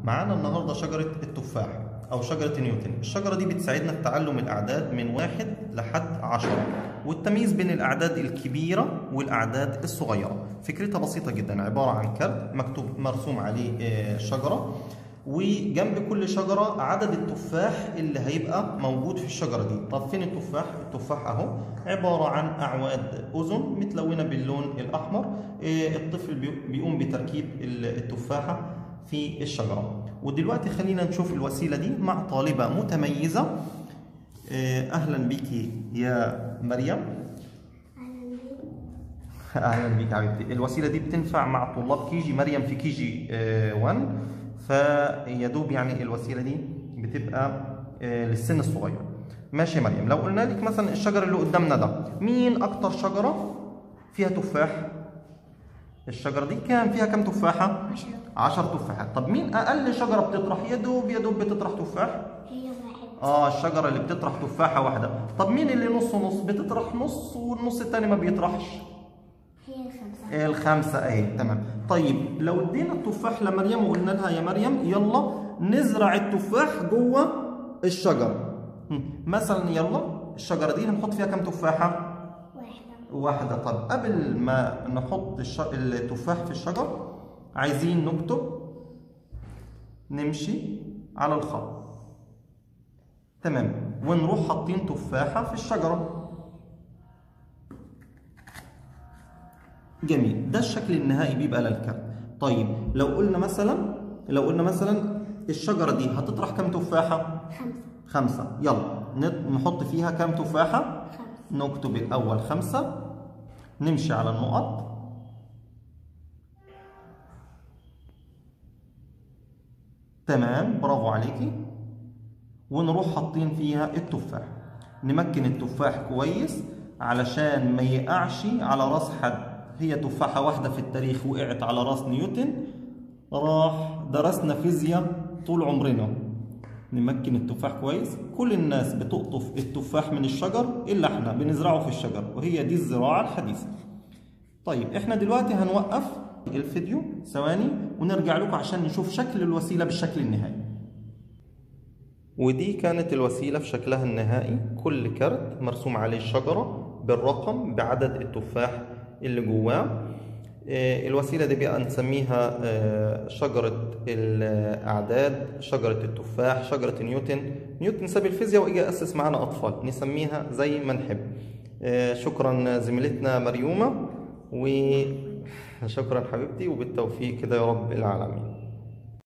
معانا النهارده شجرة التفاح أو شجرة نيوتن. الشجرة دي بتساعدنا في تعلم الأعداد من 1 لحد 10 والتمييز بين الأعداد الكبيرة والأعداد الصغيرة. فكرتها بسيطة جدا، عبارة عن كارت مكتوب مرسوم عليه شجرة، وجنب كل شجرة عدد التفاح اللي هيبقى موجود في الشجرة دي. طب فين التفاح؟ التفاح أهو، عبارة عن أعواد أذن متلونة باللون الأحمر. الطفل بيقوم بتركيب التفاحة في الشجرة. ودلوقتي خلينا نشوف الوسيلة دي مع طالبة متميزة. أهلا بيكي يا مريم. أهلا بيك حبيبتي. الوسيلة دي بتنفع مع طلاب كيجي، مريم في كيجي 1، فيدوب يعني الوسيلة دي بتبقى للسن الصغير. ماشي يا مريم، لو قلنا لك مثلا الشجر اللي قدامنا ده مين أكتر شجرة فيها تفاح؟ الشجرة دي كان فيها كم تفاحة؟ 10 تفاحات. طب مين أقل شجرة بتطرح؟ يدوب بتطرح تفاح؟ هي واحدة. الشجرة اللي بتطرح تفاحة واحدة. طب مين اللي نص ونص؟ بتطرح نص والنص التاني ما بيطرحش؟ هي الخمسة اهي، تمام. طيب لو ادينا التفاح لمريم وقلنا لها يا مريم يلا نزرع التفاح جوه الشجرة، مثلا يلا الشجرة دي هنحط فيها كم تفاحة؟ واحدة. طب قبل ما نحط التفاح في الشجر عايزين نكتب، نمشي على الخط، تمام، ونروح حاطين تفاحة في الشجرة. جميل، ده الشكل النهائي بيبقى للكارت. طيب لو قلنا مثلا الشجرة دي هتطرح كم تفاحة؟ 5. يلا نحط فيها كم تفاحة؟ 5. نكتب الأول 5، نمشي على النقط، تمام، برافو عليكي، ونروح حاطين فيها التفاح. نمكن التفاح كويس علشان ما يقعش على راس حد. هي تفاحة واحدة في التاريخ وقعت على راس نيوتن، راح درسنا فيزياء طول عمرنا. نمكن التفاح كويس. كل الناس بتقطف التفاح من الشجر إلا احنا بنزرعه في الشجر، وهي دي الزراعة الحديثة. طيب احنا دلوقتي هنوقف الفيديو ثواني ونرجع لكم عشان نشوف شكل الوسيلة بالشكل النهائي. ودي كانت الوسيلة في شكلها النهائي، كل كارت مرسوم عليه الشجرة بالرقم بعدد التفاح اللي جواه. الوسيلة دي بقى نسميها شجرة الأعداد، شجرة التفاح، شجرة نيوتن ساب الفيزياء وإجا أسس معانا أطفال، نسميها زي ما نحب. شكرا زميلتنا مريومة، وشكرا حبيبتي، وبالتوفيق كده يا رب العالمين.